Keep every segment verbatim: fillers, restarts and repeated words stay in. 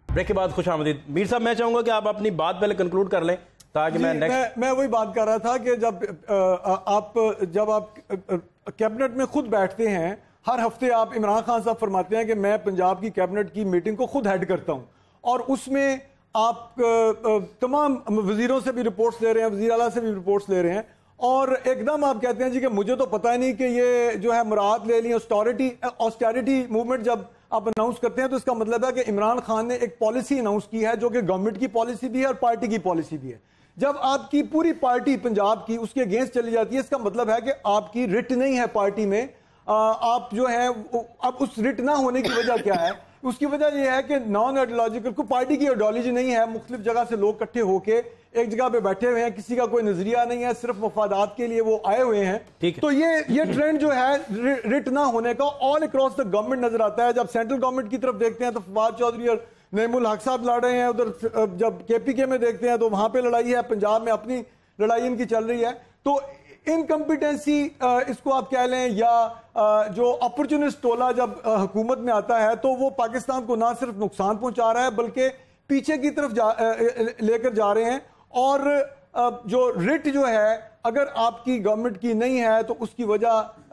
Break کے بعد خوش آمدید میر صاحب. میں چاہوں گا کہ آپ اپنی بات پہلے کنکلوڈ کر لیں تاکہ میں نیکسٹ میں وہی بات کر رہا تھا کہ جب آپ جب آپ کیبنٹ میں خود بیٹھتے ہیں، ہر ہفتے آپ عمران خان صاحب فرماتے ہیں کہ میں پنجاب کی کیبنٹ کی میٹنگ کو خود ہیڈ کرتا ہوں، اور اس میں آپ تمام وزیروں سے بھی رپورٹس لے رہے ہیں، وزیر اعلیٰ سے بھی رپورٹس لے رہے ہیں، اور ایک دم آپ کہتے ہیں جی کہ مجھے تو پتہ ہی نہیں کہ یہ جو ہے مراد لے لیں آسٹیرٹی آسٹیرٹی موومنٹ جب آپ اناؤنس کرتے ہیں تو اس کا مطلب ہے کہ عمران خان نے ایک پالیسی اناؤنس کی ہے جو کہ گورنمنٹ کی پالیسی بھی ہے اور پارٹی کی پالیسی بھی ہے. جب آپ کی پوری پارٹی پنجاب کی اس کے اگینسٹ چلی جاتی ہے، اس کا مطلب ہے کہ آپ کی رٹ نہیں ہے پارٹی میں. آپ جو ہے اب اس رٹ نہ ہونے کی وجہ کیا ہے؟ اس کی وجہ یہ ہے کہ نان آئیڈیالوجیکل کو پارٹی کی آئیڈیالوجی نہیں ہے، مختلف جگہ سے لوگ اکٹھے ہو کے ایک جگہ پہ بیٹھے ہوئے ہیں، کسی کا کوئی نظریہ نہیں ہے، صرف مفادات کے لیے وہ آئے ہوئے ہیں. تو یہ یہ ٹرینڈ جو ہے رٹ نہ ہونے کا آل اکراس دا گورنمنٹ نظر آتا ہے. جب سینٹرل گورنمنٹ کی طرف دیکھتے ہیں تو فواد چودھری اور نعیم الحق صاحب لڑ رہے ہیں، ادھر جب کے پی کے میں دیکھتے ہیں تو وہاں پہ لڑائی ہے، پنجاب میں اپنی لڑائی ان کی چل رہی ہے. تو انکمپیٹنسی اس کو آپ کہہ لیں یا جو اپرچونسٹ ٹولہ جب حکومت میں آتا ہے تو وہ پاکستان کو نہ صرف نقصان پہنچا رہا ہے بلکہ پیچھے کی طرف جا لے کر جا رہے ہیں. اور جو رٹ جو ہے اگر آپ کی گورنمنٹ کی نہیں ہے تو اس کی وجہ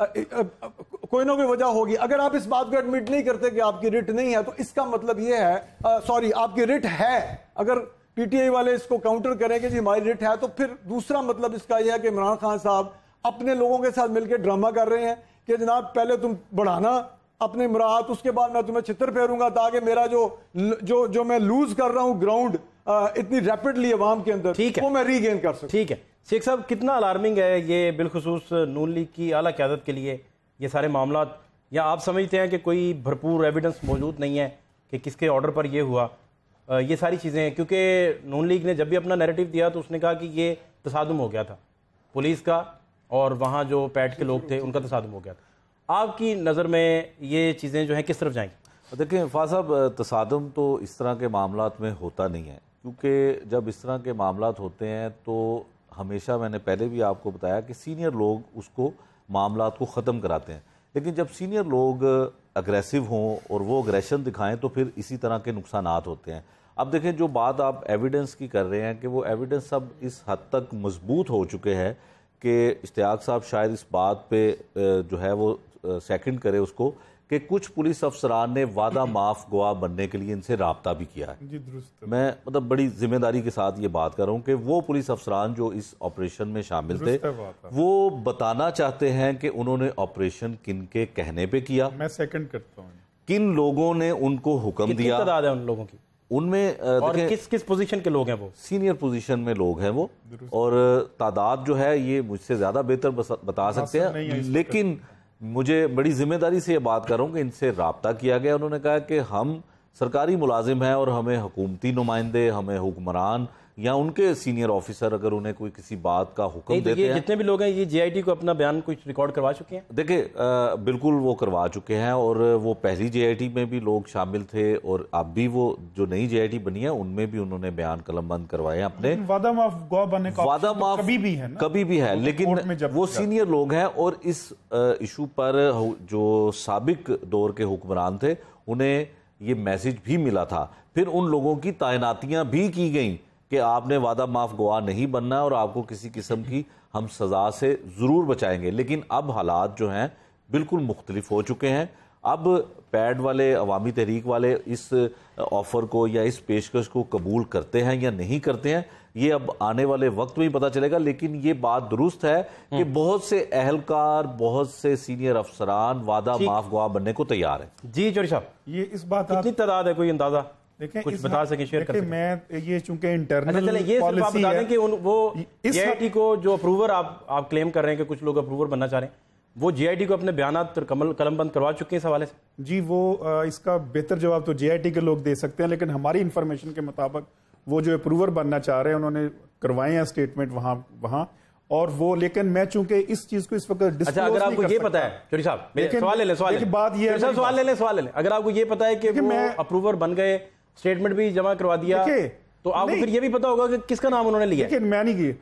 کوئی نہ کوئی وجہ ہوگی. اگر آپ اس بات کو ایڈمٹ نہیں کرتے کہ آپ کی رٹ نہیں ہے تو اس کا مطلب یہ ہے سوری آپ کی رٹ ہے. اگر پی ٹی آئی والے اس کو کاؤنٹر کریں کہ جی ہماری رٹ ہے تو پھر دوسرا مطلب اس کا یہ ہے کہ عمران خان صاحب اپنے لوگوں کے ساتھ مل کے ڈرامہ کر رہے ہیں کہ جناب پہلے تم بڑھانا اپنے مراعات، اس کے بعد میں تمہیں چھتر پھیروں گا تاکہ میرا جو جو جو میں لوز کر رہا ہوں گراؤنڈ اتنی ریپڈلی عوام کے اندر وہ میں ری گین کر سکوں. ٹھیک ہے شیخ صاحب، کتنا الارمنگ ہے یہ بالخصوص نون لیگ کی اعلیٰ قیادت کے لیے یہ سارے معاملات؟ یا آپ سمجھتے ہیں کہ کوئی بھرپور ایویڈنس موجود نہیں ہے کہ کس کے آرڈر پر یہ ہوا یہ ساری چیزیں ہیں؟ کیونکہ نون لیگ نے جب بھی اپنا نیریٹو دیا تو اس نے کہا کہ یہ تصادم ہو گیا تھا، پولیس کا اور وہاں جو پیٹ کے لوگ تھے ان کا تصادم ہو گیا تھا. آپ کی نظر میں یہ چیزیں جو ہیں کس طرف جائیں گی؟ دیکھیں فاضل صاحب، تصادم تو اس طرح کے معاملات میں ہوتا نہیں ہے، کیونکہ جب اس طرح کے معاملات ہوتے ہیں تو ہمیشہ میں نے پہلے بھی آپ کو بتایا کہ سینئر لوگ اس کو معاملات کو ختم کراتے ہیں. لیکن جب سینئر لوگ اگریسو ہوں اور وہ اگریشن دکھائیں تو پھر اسی طرح کے نقصانات ہوتے ہیں. اب دیکھیں جو بات آپ ایویڈنس کی کر رہے ہیں کہ وہ ایویڈنس اب اس حد تک مضبوط ہو چکے ہیں کہ اشتیاق صاحب شاید اس بات پہ جو ہے وہ سیکنڈ کرے اس کو کہ کچھ پولیس افسران نے وعدہ معاف گواہ بننے کے لیے ان سے رابطہ بھی کیا ہے. جی درست. میں مطلب بڑی ذمہ داری کے ساتھ یہ بات کر رہا ہوں کہ وہ پولیس افسران جو اس آپریشن میں شامل تھے وہ بتانا چاہتے ہیں کہ انہوں نے آپریشن کن کے کہنے پہ کیا. میں سیکنڈ کرتا ہوں. کن لوگوں نے ان کو حکم دیا. کتنی تعداد ہے ان لوگوں کی؟ ان میں اور کس کس پوزیشن کے لوگ ہیں؟ وہ سینئر پوزیشن میں لوگ ہیں وہ، اور تعداد جو ہے یہ مجھ سے زیادہ بہتر بتا سکتے ہیں. لیکن مجھے بڑی ذمہ داری سے یہ بات کر رہا ہوں کہ ان سے رابطہ کیا گیا. انہوں نے کہا کہ ہم سرکاری ملازم ہیں اور ہمیں حکومتی نمائندے، ہمیں حکمران یا ان کے سینئر آفیسر اگر انہیں کوئی کسی بات کا حکم دیتے ہیں. جتنے بھی لوگ ہیں یہ جے آئی ٹی کو اپنا بیان کچھ ریکارڈ کروا چکے ہیں؟ دیکھیں بالکل وہ کروا چکے ہیں، اور وہ پہلی جے آئی ٹی میں بھی لوگ شامل تھے اور اب بھی وہ جو نئی جے آئی ٹی بنی ہے ان میں بھی انہوں نے بیان قلم بند کروائے ہیں اپنے. وعدہ معاف گواہ بننے کا وعدہ معاف کبھی بھی ہے کبھی بھی ہے لیکن وہ سینئر لوگ ہیں. اور اس ایشو پر جو سابق دور کے حکمران تھے انہیں یہ میسج بھی ملا تھا. پھر ان لوگوں کی تعیناتیاں بھی کی گئیں کہ آپ نے وعدہ معاف گواہ نہیں بننا اور آپ کو کسی قسم کی ہم سزا سے ضرور بچائیں گے. لیکن اب حالات جو ہیں بالکل مختلف ہو چکے ہیں. اب پیڈ والے، عوامی تحریک والے اس آفر کو یا اس پیشکش کو قبول کرتے ہیں یا نہیں کرتے ہیں یہ اب آنے والے وقت میں ہی پتہ چلے گا. لیکن یہ بات درست ہے کہ بہت سے اہلکار، بہت سے سینئر افسران وعدہ معاف گواہ بننے کو تیار ہیں. جی چوری صاحب، یہ اس بات کتنی تعداد ہے کوئی اندازہ کچھ بتا سکیں، شیئر کر سکیں؟ میں یہ چونکہ انٹرنل یہ صرف آپ بتا دیں کہ وہ جے آئی ٹی کو جو اپروور آپ آپ کلیم کر رہے ہیں کہ کچھ لوگ اپروور بننا چاہ رہے ہیں وہ جے آئی ٹی کو اپنے بیانات قلم بند کروا چکے ہیں اس حوالے سے؟ جی وہ اس کا بہتر جواب تو جے آئی ٹی کے لوگ دے سکتے ہیں، لیکن ہماری انفارمیشن کے مطابق وہ جو اپروور بننا چاہ رہے ہیں انہوں نے کروائے ہیں اسٹیٹمنٹ وہاں وہاں اور وہ. لیکن میں چونکہ اس چیز کو اس وقت ڈسکلوز اچھا اگر آپ کو یہ پتا ہے چوری صاحب سوال لے لیں سوال لیں بات یہ ہے سوال لے لیں سوال لے لیں اگر آپ کو یہ پتا ہے کہ وہ اپروور بن گئے، اسٹیٹمنٹ بھی جمع کروا دیا، تو آپ کو پھر یہ بھی پتا ہوگا کہ کس کا نام انہوں نے لیا. لیکن میں نہیں کی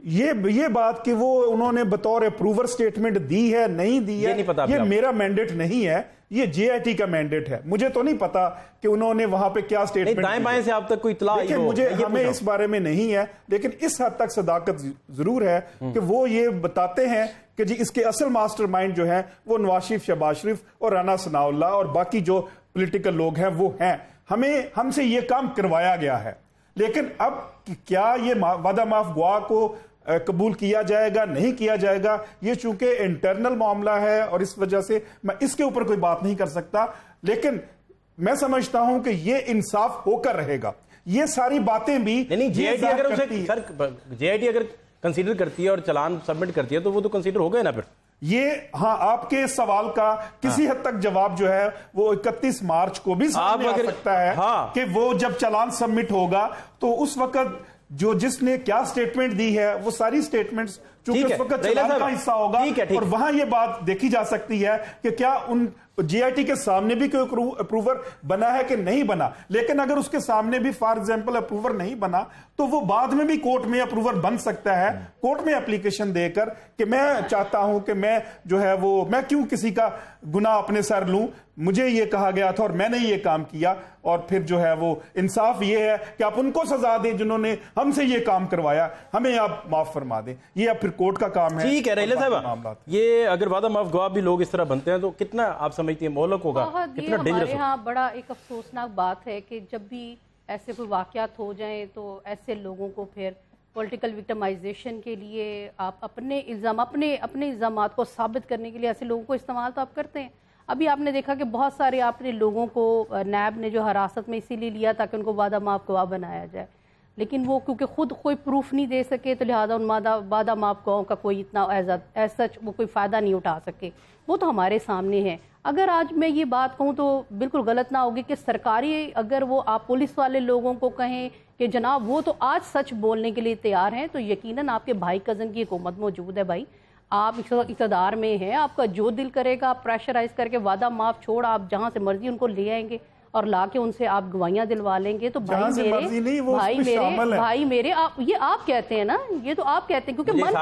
یہ یہ بات کہ وہ انہوں نے بطور اپروور سٹیٹمنٹ دی ہے نہیں دی ہے, یہ نہیں پتا, یہ میرا مینڈیٹ نہیں ہے, یہ جے آئی ٹی کا مینڈیٹ ہے. مجھے تو نہیں پتا کہ انہوں نے وہاں پہ کیا سٹیٹمنٹ دی. دائیں بائیں سے آپ تک کوئی اطلاع لیکن مجھے ہمیں اس بارے میں نہیں ہے, لیکن اس حد تک صداقت ضرور ہے کہ وہ یہ بتاتے ہیں کہ جی اس کے اصل ماسٹر مائنڈ جو ہے وہ نواز شریف, شہباز شریف اور رانا ثناء اللہ اور باقی جو پولیٹیکل لوگ ہیں وہ ہیں. ہمیں ہم سے یہ کام کروایا گیا ہے, لیکن اب کیا یہ وعدہ معاف گواہ کو قبول کیا جائے گا نہیں کیا جائے گا, یہ چونکہ انٹرنل معاملہ ہے اور اس وجہ سے میں اس کے اوپر کوئی بات نہیں کر سکتا. لیکن میں سمجھتا ہوں کہ یہ انصاف ہو کر رہے گا. یہ ساری باتیں بھی جے آئی ٹی اگر اسے سر جے آئی ٹی اگر کنسیڈر کرتی ہے اور چلان سبمٹ کرتی ہے تو وہ تو کنسیڈر ہو گئے نا پھر. یہ ہاں آپ کے سوال کا کسی حد تک جواب جو ہے وہ اکتیس مارچ کو بھی سامنے آ سکتا ہے کہ وہ جب چلان سبمٹ ہوگا تو اس وقت جو جس نے کیا سٹیٹمنٹ دی ہے وہ ساری سٹیٹمنٹس چونکہ اس وقت چلان کا حصہ ہوگا اور وہاں یہ بات دیکھی جا سکتی ہے کہ کیا ان جے آئی ٹی کے سامنے بھی کوئی اپروور بنا ہے کہ نہیں بنا. لیکن اگر اس کے سامنے بھی فار ایگزامپل اپروور نہیں بنا تو وہ بعد میں بھی کورٹ میں اپروور بن سکتا ہے, کورٹ میں اپلیکیشن دے کر کہ میں چاہتا ہوں کہ میں جو ہے وہ میں کیوں کسی کا گناہ اپنے سر لوں, مجھے یہ کہا گیا تھا اور میں نے یہ کام کیا. اور پھر جو ہے وہ انصاف یہ ہے کہ آپ ان کو سزا دیں جنہوں نے ہم سے یہ کام کروایا, ہمیں آپ معاف فرما دیں. یہ اب پھر کورٹ کا کام ہے. ٹھیک ہے ریلے صاحب, یہ اگر وعدہ معاف گواہ بھی لوگ اس طرح بنتے ہیں تو کتنا آپ سمجھتی ہیں مہلک ہوگا, کتنا ڈینجرس ہوگا؟ ہاں بڑا ایک افسوسناک بات ہے کہ جب بھی ایسے کوئی واقعات ہو جائیں تو ایسے لوگوں کو پھر پولیٹیکل وکٹمائزیشن کے لیے آپ اپنے الزام اپنے اپنے الزامات کو ثابت کرنے کے لیے ایسے لوگوں کو استعمال تو آپ کرتے ہیں. ابھی آپ نے دیکھا کہ بہت سارے آپ نے لوگوں کو نیب نے جو حراست میں اسی لیے لیا تاکہ ان کو وعدہ معاف گواہ بنایا جائے, لیکن وہ کیونکہ خود کوئی پروف نہیں دے سکے تو لہٰذا ان وعدہ معاف گواہوں کا کوئی اتنا ایز سچ وہ کوئی فائدہ نہیں اٹھا سکے. وہ تو ہمارے سامنے ہے. اگر آج میں یہ بات کہوں تو بالکل غلط نہ ہوگی کہ سرکاری اگر وہ آپ پولیس والے لوگوں کو کہیں کہ جناب وہ تو آج سچ بولنے کے لیے تیار ہیں, تو یقیناً آپ کے بھائی کزن کی حکومت موجود ہے. بھائی آپ اقتدار میں ہیں, آپ کا جو دل کرے گا آپ پریشرائز کر کے وعدہ معاف چھوڑ آپ جہاں سے مرضی ان کو لے آئیں گے اور لا کے ان سے آپ گوائیاں دلوا لیں گے. تو بھائی میرے بھائی میرے بھائی میرے آپ یہ آپ کہتے ہیں نا, یہ تو آپ کہتے ہیں کیونکہ من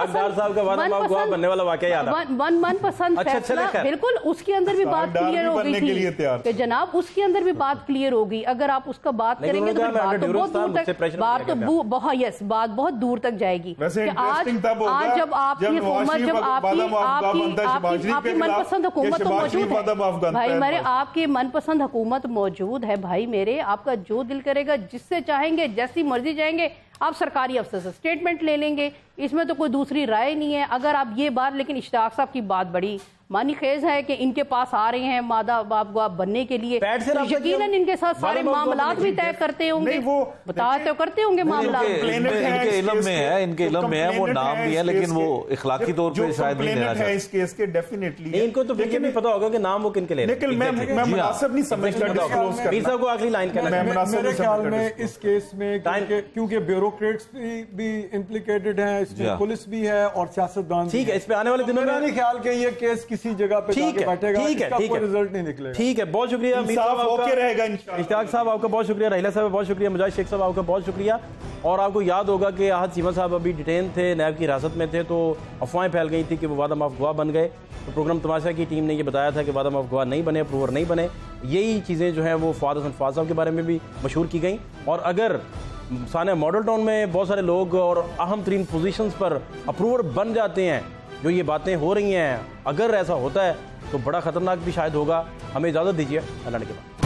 پسند فیصلہ بالکل اس کے اندر بھی بات کلیئر ہو گئی تھی کہ جناب اس کے اندر بھی بات کلیئر ہوگی. اگر آپ اس کا بات کریں گے تو بات تو بہت دور تک بات تو بہت یس بات بہت دور تک جائے گی. آج آج جب آپ کی حکومت جب آپ کی آپ کی آپ کی من پسند حکومت تو موجود ہے بھائی میرے, آپ کی من پسند حکومت موجود ہے بھائی میرے, آپ کا جو دل کرے گا جس سے چاہیں گے جیسی مرضی جائیں گے آپ سرکاری افسر سے سٹیٹمنٹ لے لیں گے, اس میں تو کوئی دوسری رائے نہیں ہے. اگر آپ یہ بات, لیکن اشتیاق صاحب کی بات بڑی معنی خیز ہے کہ ان کے پاس آ رہے ہیں مادہ باپ گواہ بننے کے لیے, یقیناً ان کے ساتھ سارے معاملات بھی طے کرتے ہوں گے, بتاتے کرتے ہوں گے معاملات. ان کے علم میں ہے, ان کے علم میں ہے, وہ نام بھی ہے لیکن وہ اخلاقی طور پہ شاید نہیں لینا چاہتے. اس کیس کے ڈیفینیٹلی ان کو تو پھر بھی پتا ہوگا کہ نام وہ کن کے لے رہے ہیں. لیکن میں میں مناسب نہیں سمجھتا ڈسکلوز کرنا. میر صاحب کو آخری لائن کہنا ہے. میرے خیال میں اس کیس میں کیونکہ بیوروکریٹس بھی امپلیکیٹڈ ہیں, اس میں پولیس بھی ہے اور سیاستدان. ٹھیک ہے, اس پہ آنے والے دنوں میں نہیں خیال کہ یہ کیس کسی جگہ پہ بیٹھے گا, اس کا کوئی رزلٹ نہیں نکلے گا. ٹھیک ہے, بہت شکریہ اشتیاق صاحب آپ کا, بہت شکریہ رحیلہ صاحب بہت شکریہ, مجاہد شیخ صاحب آپ کا بہت شکریہ. اور آپ کو یاد ہوگا کہ احد چیمہ صاحب ابھی ڈیٹین تھے, نیب کی حراست میں تھے, تو افواہیں پھیل گئی تھی کہ وہ وعدہ معاف گواہ بن گئے. تو پروگرام تماشا کی ٹیم نے یہ بتایا تھا کہ وعدہ معاف گواہ نہیں بنے, اپروور نہیں بنے. یہی چیزیں جو ہیں وہ فواد حسن فواد صاحب کے بارے میں بھی مشہور کی گئیں. اور اگر سانحہ ماڈل ٹاؤن میں بہت سارے لوگ اور اہم ترین پوزیشنز پر اپروور بن جاتے ہیں, جو یہ باتیں ہو رہی ہیں, اگر ایسا ہوتا ہے تو بڑا خطرناک بھی شاید ہوگا. ہمیں اجازت دیجیے, اللہ نے کے بعد.